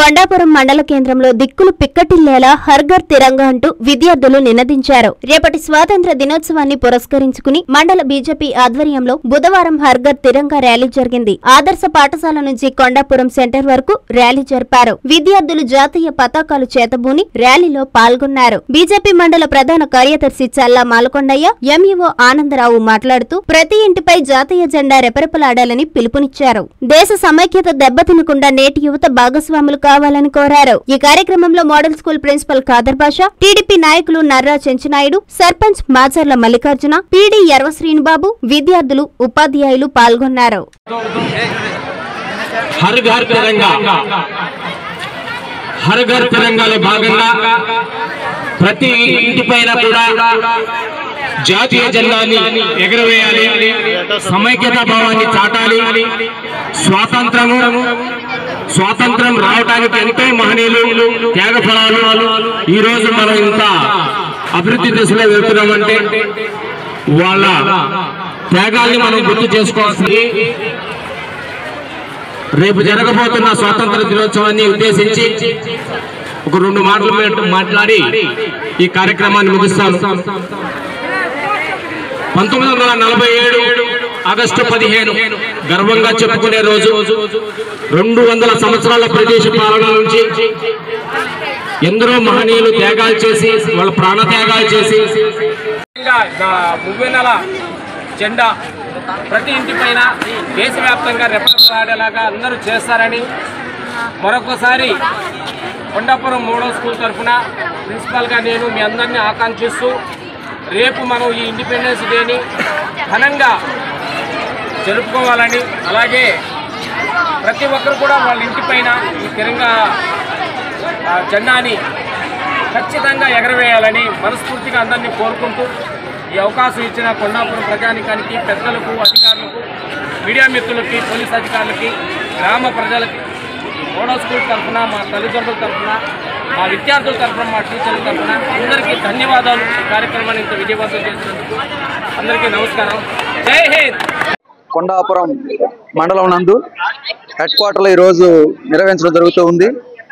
కొండాపురం మండల కేంద్రంలో దిక్కులు పిక్కటిల్లేలా హర్ఘర్ తిరంగా అంటూ విద్యార్థులు నినదించారు. రేపటి స్వాతంత్ర దినోత్సవాన్ని పురస్కరించుకుని మండల బీజేపీ ఆధ్వర్యంలో బుధవారం హర్ఘర్ తిరంగా ర్యాలీ జరిగింది. ఆదర్శ పాఠశాల నుంచి కొండాపురం సెంటర్ వరకు ర్యాలీ జరిపారు. విద్యార్థులు జాతీయ పతాకాలు చేతబూని ర్యాలీలో పాల్గొన్నారు. బీజేపీ మండల ప్రధాన కార్యదర్శి చల్లా మాలకొండయ్య, ఎంఈఓ ఆనందరావు మాట్లాడుతూ ప్రతి ఇంటిపై జాతీయ జెండా రెపరెపలాడాలని పిలుపునిచ్చారు. దేశ సమైక్యత దెబ్బతినకుండా నేటి యువత భాగస్వాములు కావాలని కోరారు. ఈ కార్యక్రమంలో model school principal Khader Basha, TDP నాయకులు నర్రా చెంచునాయుడు, సర్పంచ్ మాచర్ల మల్లికార్జున, పీడీ యర్వ శ్రీనుబాబు, విద్యార్థులు, ఉపాధ్యాయులు పాల్గొన్నారు. హర్ ఘర్ తిరంగాలో భాగంగా ప్రతి ఇంటిపైన కూడా జాతీయ జెండాని ఎగురవేయాలి, సమైక్యతా భావాన్ని చాటాలి. స్వాతంత్రం రావడానికి ఎంతో మహనీయులు త్యాగ ఫలాలు ఈ రోజు మనం ఇంత అభివృద్ధి దిశలో వెళ్తున్నామంటే వాళ్ళ త్యాగాల్ని మనం గుర్తు చేసుకోవాల్సింది. రేపు జరగబోతున్న స్వాతంత్ర దినోత్సవాన్ని ఉద్దేశించి ఒక 2 మాటలు మాట్లాడి ఈ కార్యక్రమాన్ని ముగిస్తాను. 1947 ఆగస్టు 15 గర్వంగా చెప్పుకునే రోజు. 200 సంవత్సరాల బ్రిటిష్ పాలన నుంచి ఎందరో మహనీయులు త్యాగాలు చేసి వాళ్ళ ప్రాణ త్యాగాలు చేసి మువ్వెన్నెల జెండా ప్రతి ఇంటి పైన దేశవ్యాప్తంగా రెపరెపలాడేలాగా అందరూ చేస్తారని మరొకసారి కొండాపురం మోడల్ స్కూల్ తరఫున ప్రిన్సిపాల్గా నేను మీ అందరినీ ఆకాంక్షిస్తూ రేపు మనం ఈ ఇండిపెండెన్స్ డేని ఘనంగా జరుపుకోవాలని, అలాగే ప్రతి ఒక్కరు కూడా వాళ్ళ ఇంటిపైన ఈ తిరంగా జెండాని ఖచ్చితంగా ఎగరవేయాలని మనస్ఫూర్తిగా అందరినీ కోరుకుంటూ ఈ అవకాశం ఇచ్చిన కొండాపురం ప్రజానికానికి, పెద్దలకు, అధికారులకు, మీడియా మిత్రులకి, పోలీస్ అధికారులకి, గ్రామ ప్రజలకి, మోడల్ స్కూల్ తరఫున, మా తల్లిదండ్రుల తరఫున, మా విద్యార్థుల తరఫున, మా టీచర్ల తరఫున అందరికీ ధన్యవాదాలు. ఈ కార్యక్రమాన్ని ఇంత విజయవంతం చేసినందుకు అందరికీ నమస్కారం. జై హింద్. కొండాపురం మండలం నందు హెడ్ క్వార్టర్లో ఈరోజు నిర్వహించడం జరుగుతూ ఉంది.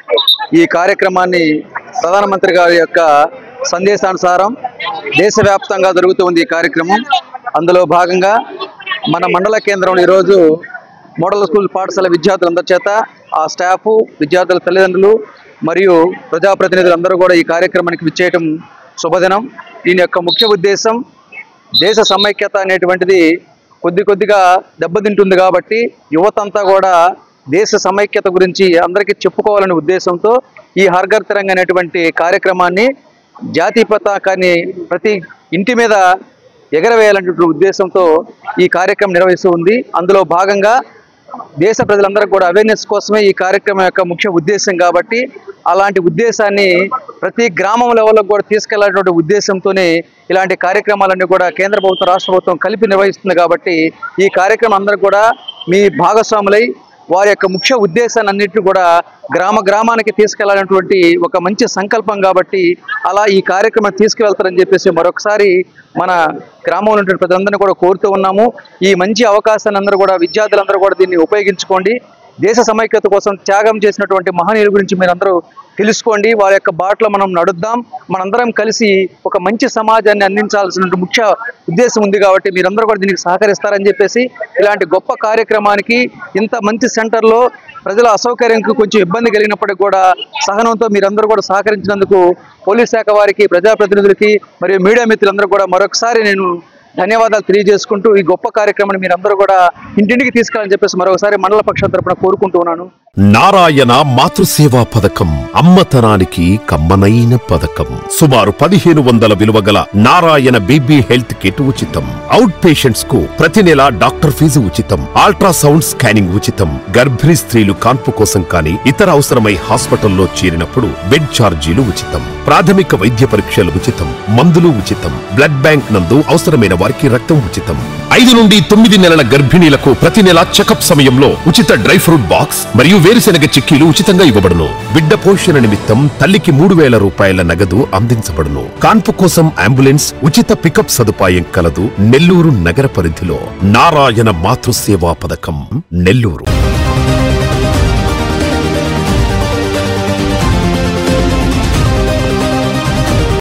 ఈ కార్యక్రమాన్ని ప్రధానమంత్రి గారి యొక్క సందేశానుసారం దేశవ్యాప్తంగా జరుగుతుంది ఈ కార్యక్రమం. అందులో భాగంగా మన మండల కేంద్రంలో ఈరోజు మోడల్ స్కూల్ పాఠశాల విద్యార్థులందరి చేత ఆ స్టాఫ్, విద్యార్థుల తల్లిదండ్రులు మరియు ప్రజాప్రతినిధులు అందరూ కూడా ఈ కార్యక్రమానికి విచ్చేయటం శుభదినం. దీని యొక్క ముఖ్య ఉద్దేశం దేశ సమైక్యత అనేటువంటిది కొద్దిగా దెబ్బతింటుంది కాబట్టి యువతంతా కూడా దేశ సమైక్యత గురించి అందరికీ చెప్పుకోవాలనే ఉద్దేశంతో ఈ హర్ ఘర్ తిరంగా అనేటువంటి కార్యక్రమాన్ని, జాతీయ పతాకాన్ని ప్రతి ఇంటి మీద ఎగరవేయాలనేటువంటి ఉద్దేశంతో ఈ కార్యక్రమం నిర్వహిస్తూ ఉంది. అందులో భాగంగా దేశ ప్రజలందరికీ కూడా అవేర్నెస్ కోసమే ఈ కార్యక్రమం యొక్క ముఖ్య ఉద్దేశం కాబట్టి అలాంటి ఉద్దేశాన్ని ప్రతి గ్రామం లెవెల్లో కూడా తీసుకెళ్లాలనే ఉద్దేశంతోనే ఇలాంటి కార్యక్రమాలన్నీ కూడా కేంద్ర ప్రభుత్వం, రాష్ట్ర ప్రభుత్వం కలిపి నిర్వహిస్తుంది. కాబట్టి ఈ కార్యక్రమం అందరూ కూడా మీ భాగస్వాములై వారి యొక్క ముఖ్య ఉద్దేశాన్ని అన్నింటినీ కూడా గ్రామానికి తీసుకెళ్లాలనేటువంటి ఒక మంచి సంకల్పం కాబట్టి అలా ఈ కార్యక్రమం తీసుకువెళ్తారని చెప్పేసి మరొకసారి మన గ్రామంలో ఉన్నటువంటి ప్రజలందరినీ కూడా కోరుతూ ఉన్నాము. ఈ మంచి అవకాశాన్ని అందరూ కూడా, విద్యార్థులందరూ కూడా దీన్ని ఉపయోగించుకోండి. దేశ సమైక్యత కోసం త్యాగం చేసినటువంటి మహనీయుల గురించి మీరందరూ తెలుసుకోండి. వారి యొక్క బాటలో మనం నడుద్దాం. మనందరం కలిసి ఒక మంచి సమాజాన్ని అందించాల్సిన ముఖ్య ఉద్దేశం ఉంది కాబట్టి మీరందరూ కూడా దీనికి సహకరిస్తారని చెప్పేసి ఇలాంటి గొప్ప కార్యక్రమానికి ఇంత మంచి సెంటర్లో ప్రజల అసౌకర్యంకు కొంచెం ఇబ్బంది కలిగినప్పటికీ కూడా సహనంతో మీరందరూ కూడా సహకరించినందుకు పోలీస్ శాఖ వారికి, ప్రజాప్రతినిధులకి మరియు మీడియా మిత్రులందరూ కూడా మరొకసారి నేను ధన్యవాదాలు తెలియజేసుకుంటూ ఈ గొప్ప కార్యక్రమాన్ని మీరందరూ కూడా ఇంటింటికి తీసుకెళ్ళని చెప్పేసి మరొకసారి మండల పక్షం తరపున కోరుకుంటున్నాను. నారాయణ మాతృసేవా పథకం అమ్మతనానికి కమ్మనైన పథకం. సుమారు 1500 విలువ గల నారాయణ బీబీ హెల్త్ కిట్ ఉచితం. అవుట్ పేషెంట్స్ కు ప్రతి నెల డాక్టర్ ఫీజు ఉచితం. అల్ట్రాసౌండ్ స్కానింగ్ ఉచితం. గర్భిణీ స్త్రీలు కాన్పు కోసం కానీ ఇతర అవసరమై హాస్పిటల్లో చేరినప్పుడు బెడ్ ఛార్జీలు ఉచితం. ప్రాథమిక వైద్య పరీక్షలు ఉచితం. మందులు ఉచితం. బ్లడ్ బ్యాంక్ నందు అవసరమైన వారికి రక్తం ఉచితం. 5 నుండి 9 నెలల గర్భిణీలకు ప్రతి నెల చెకప్ సమయంలో ఉచిత డ్రై ఫ్రూట్ బాక్స్ మరియు వేరుశెనగ చిక్కీలు ఉచితంగా ఇవ్వబడును. బిడ్డ పోషణ నిమిత్తం తల్లికి 3000 రూపాయల నగదు అందించబడును. కాన్పు కోసం అంబులెన్స్, ఉచిత పికప్ సదుపాయం కలదు. నెల్లూరు నగర పరిధిలో నారాయణ మాతృసేవా పథకం, నెల్లూరు.